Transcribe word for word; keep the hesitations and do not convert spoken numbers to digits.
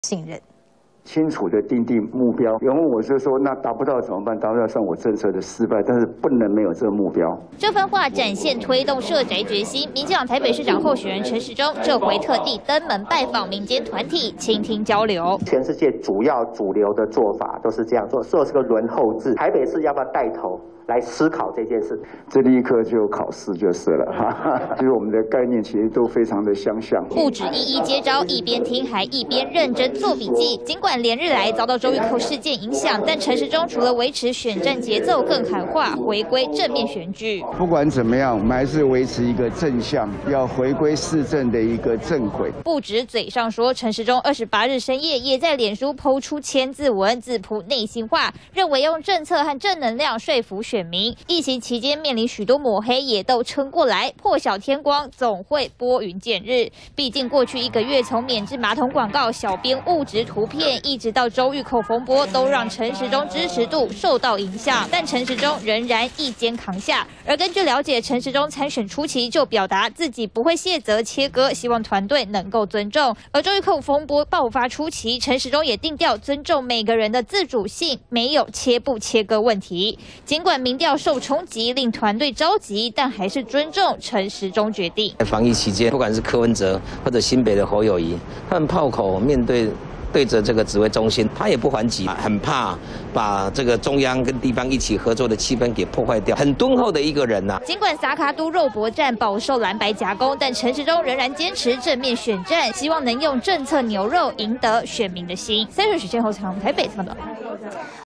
信任。 清楚的定定目标，有人问我就说，那达不到怎么办？达不到算我政策的失败，但是不能没有这个目标。 这番话展现推动社宅决心。民进党台北市长候选人陈时中这回特地登门拜访民间团体，倾听交流。 全世界主要主流的做法都是这样做，做是个轮候制。台北市要不要带头？ 来思考这件事， 这立刻就考试就是了，哈哈。就是我们的概念其实都非常的相像。 不止一一接招，一边听还一边认真做笔记。尽管连日来遭到周玉蔻事件影响，但陈时中除了维持选战节奏，更喊话回归正面选举。 不管怎么样，我们还是维持一个正向，要回归市政的一个正轨。 不止嘴上说，陈时中二十八日深夜也在脸书抛出千字文，自曝内心话，认为用政策和正能量说服选民。疫情期间面临许多抹黑，也都撑过来。破晓天光总会拨云见日。毕竟过去一个月，从免治马桶广告、小编误植图片，一直到周玉蔻风波，都让陈时中支持度受到影响。但陈时中仍然一肩扛下。而根据了解，陈时中参选初期就表达自己不会卸责切割，希望团队能够尊重。而周玉蔻风波爆发初期，陈时中也定调尊重每个人的自主性，没有切不切割问题。尽管民调受冲击，令团队着急，但还是尊重陈时中决定。 防疫期间，不管是柯文哲或者新北的侯友宜，他们炮口面对。 对着这个指挥中心，他也不还击，很怕把这个中央跟地方一起合作的气氛给破坏掉，很敦厚的一个人呐、啊。 尽管萨卡都肉搏战饱受蓝白夹攻，但陈时中仍然坚持正面选战，希望能用政策牛肉赢得选民的心。三十时间后，从台北报道。